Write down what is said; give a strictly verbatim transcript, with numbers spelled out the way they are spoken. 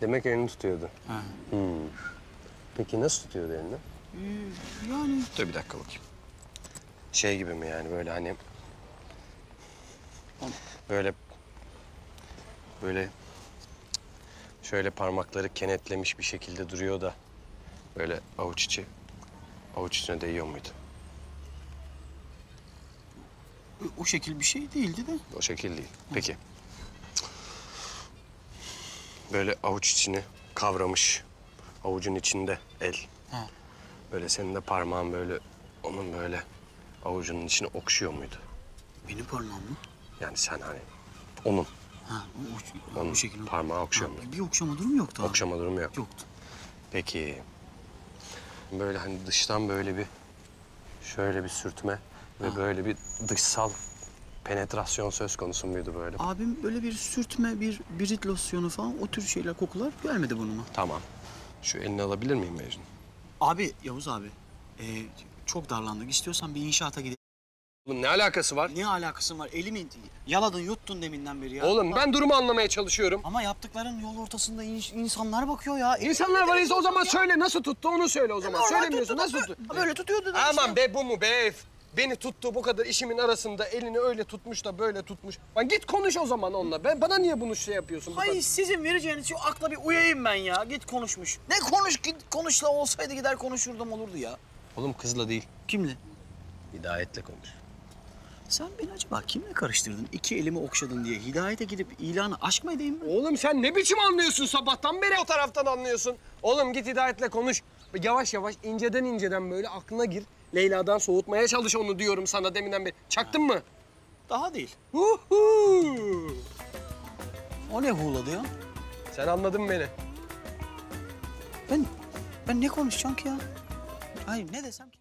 Demek elini tutuyordu. Ha. Hmm. Peki nasıl tutuyordu elini? Ee, yani... Dur bir dakika bakayım. Şey gibi mi yani böyle hani... Böyle... Böyle... Şöyle parmakları kenetlemiş bir şekilde duruyor da... Böyle avuç içi... Avuç içine değiyor muydu? O şekil bir şey değildi de. O şekil değil. Peki. Böyle avuç içini kavramış. Avucun içinde el. Ha. Böyle senin de parmağın böyle... Onun böyle avucunun içine okşuyor muydu? Benim parmağım mı? Yani sen hani... Onun. Ha, o, o, Onun o şekilde. parmağı okşuyor Ha, muydu? bir okşama durumu yoktu abi. Okşama durumu yok. Yoktu. Peki. Böyle hani dıştan böyle bir... Şöyle bir sürtme ve Ha. böyle bir dışsal penetrasyon söz konusu muydu böyle? Abim böyle bir sürtme, bir birit losyonu falan o tür şeyler, kokular gelmedi burnuma. Tamam. Şu elini alabilir miyim Mecnun? Abi, Yavuz abi. Ee, çok darlandık. İstiyorsan bir inşaata gidelim. Bunun ne alakası var? Ne alakası var? Elimi yaladın, yuttun deminden beri ya. Oğlum ben durumu anlamaya çalışıyorum. Ama yaptıkların yol ortasında in- insanlar bakıyor ya. İnsanlar var ise o zaman söyle nasıl tuttu onu söyle o zaman. Normal Söylemiyorsun tuttu, nasıl tuttu? Böyle tutuyordu da Aman işte. be bu mu be? Beni tuttu bu kadar işimin arasında elini öyle tutmuş da böyle tutmuş. Lan git konuş o zaman onunla. Ben, bana niye bunu şey yapıyorsun? bu Hayır, kadar? sizin vereceğiniz şu akla bir uyayım ben ya. Git konuşmuş. Ne konuş, git konuşla olsaydı gider konuşurdum olurdu ya. Oğlum kızla değil. Kimle? Hidayetle konuş. Sen beni acaba kimle karıştırdın? İki elimi okşadın diye Hidayet'e gidip ilanı aşk mı edeyim ben? Oğlum sen ne biçim anlıyorsun sabahtan beri o taraftan anlıyorsun. Oğlum git Hidayet'le konuş. Yavaş yavaş inceden inceden böyle aklına gir. Leyla'dan soğutmaya çalış onu diyorum sana deminden beri. Çaktın mı? Daha değil. Huhu! O ne huğladı ya? Sen anladın beni. Ben, ben ne konuşacağım ki ya? Hayır, ne desem ki?